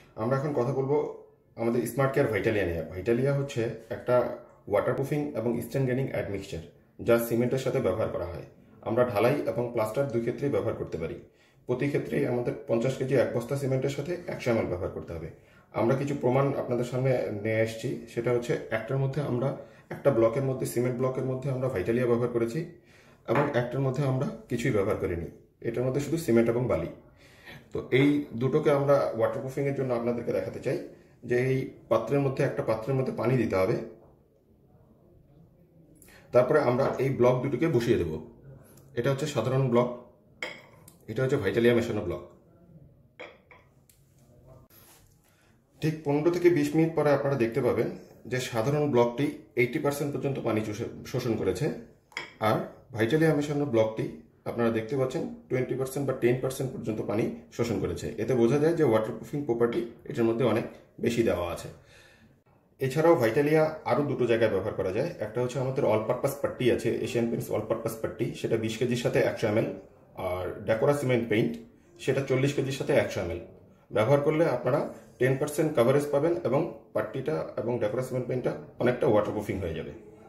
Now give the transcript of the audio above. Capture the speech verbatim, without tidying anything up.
আমরা এখন কথা বলবো আমাদের স্মার্ট কেয়ার ভাইটালিয়া নিয়ে। ভাইটালিয়া হচ্ছে একটা ওয়াটারপ্রুফিং এবং স্টেন গেনিং অ্যাডমিক্সচার, যা সিমেন্টের সাথে ব্যবহার করা হয়। আমরা ঢালাই এবং প্লাস্টার দুই ক্ষেত্রেই ব্যবহার করতে পারি। প্রতি ক্ষেত্রেই আমাদের পঞ্চাশ কেজি এক বস্তা সিমেন্টের সাথে একশো এম এল ব্যবহার করতে হবে। আমরা কিছু প্রমাণ আপনাদের সামনে নিয়ে এসেছি। সেটা হচ্ছে একটার মধ্যে আমরা একটা ব্লকের মধ্যে সিমেন্ট ব্লকের মধ্যে আমরা ভাইটালিয়া ব্যবহার করেছি এবং একটার মধ্যে আমরা কিছুই ব্যবহার করিনি। এটার মধ্যে শুধু সিমেন্ট এবং বালি। তো এই দুটোকে আমরা ওয়াটারপ্রুফিং এর জন্য আপনাদেরকে দেখাতে চাই যে এই পাত্রের মধ্যে একটা পাত্রের মধ্যে পানি দিতে হবে। তারপরে আমরা এই ব্লক দুটোকে বসিয়ে দেব। এটা হচ্ছে সাধারণ ব্লক, এটা হচ্ছে ভাইটালিয়া মেশানো ব্লক। ঠিক পনেরো থেকে বিশ মিনিট পরে আপনারা দেখতে পাবেন যে সাধারণ ব্লকটি এইটি পার্সেন্ট পর্যন্ত পানি শোষণ করেছে, আর ভাইটালিয়া মেশানো ব্লকটি আপনারা দেখতে পাচ্ছেন টোয়েন্টি পার্সেন্ট বা টেন পার্সেন্ট পর্যন্ত পানি শোষণ করেছে। এতে বোঝা যায় যে ওয়াটারপ্রুফিং প্রপার্টি এটার মধ্যে অনেক বেশি দেওয়া আছে। এছাড়াও ভাইটালিয়া আরও দুটো জায়গায় ব্যবহার করা যায়। একটা হচ্ছে আমাদের অল পারপাস পাট্টি আছে, Asian Paints all purpose putty, সেটা বিশ কেজির সাথে একশো এম এল। আর ডেকোরা সিমেন্ট পেইন্ট সেটা চল্লিশ কেজির সাথে একশো এম এল ব্যবহার করলে আপনারা টেন পার্সেন্ট কাভারেজ পাবেন এবং পাট্টিটা এবং ডেকোরা সিমেন্ট পেইন্টটা অনেকটা ওয়াটারপ্রুফিং হয়ে যাবে।